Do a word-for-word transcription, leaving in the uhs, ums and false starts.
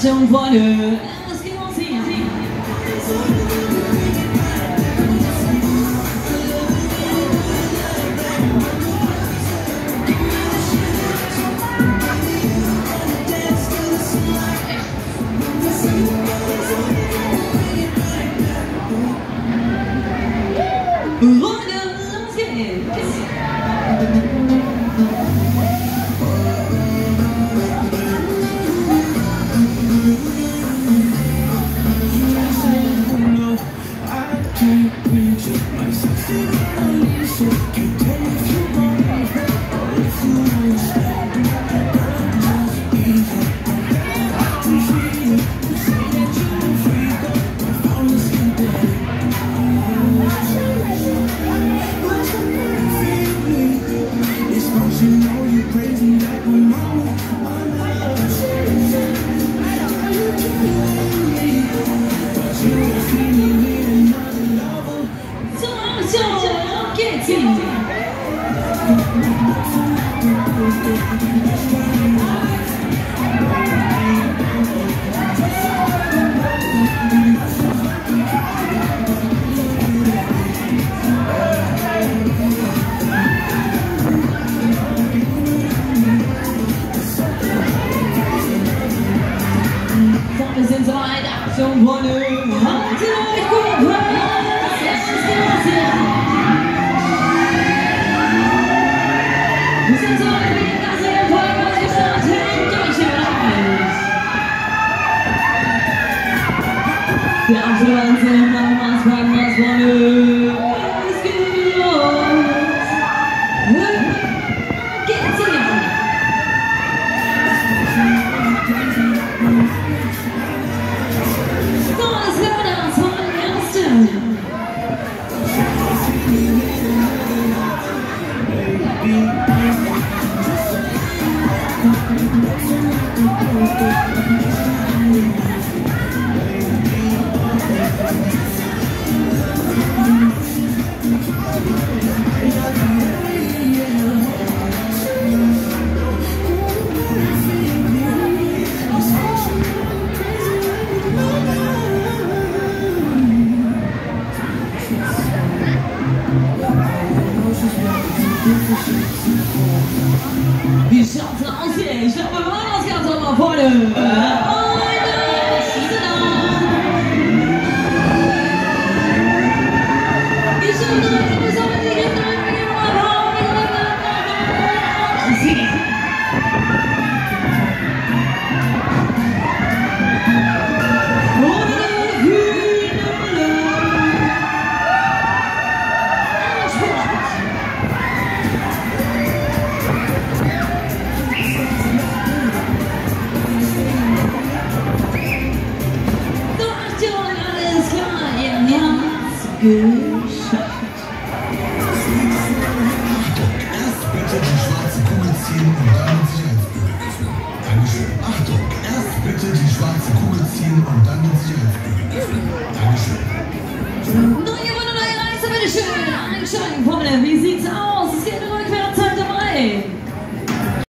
Achtung, Freunde, es geht uns hier. Freunde, los geht's! Wir sind so weit, Achtung, Freunde, haltet euch gut fest, es geht los hier. Wir sind so weit, wie ihr das hier voll gestartet, durchgereicht. Der Abschluss im Nachmaß, Packmaß, Freunde, es geht los. Geht's hier? Wie schaut's aus hier? Ich glaube, wir machen das Ganze mal vorne. Geschafft. Erst bitte die schwarze Kugel ziehen und dann den Sicherheitsbügel öffnen. Dankeschön. Achtung, erst bitte die schwarze Kugel ziehen und dann den Sicherheitsbügel öffnen. Dankeschön. Neue Runde, neue Reise, bitteschön. Einsteigen, Freunde. Wie sieht's aus? Es geht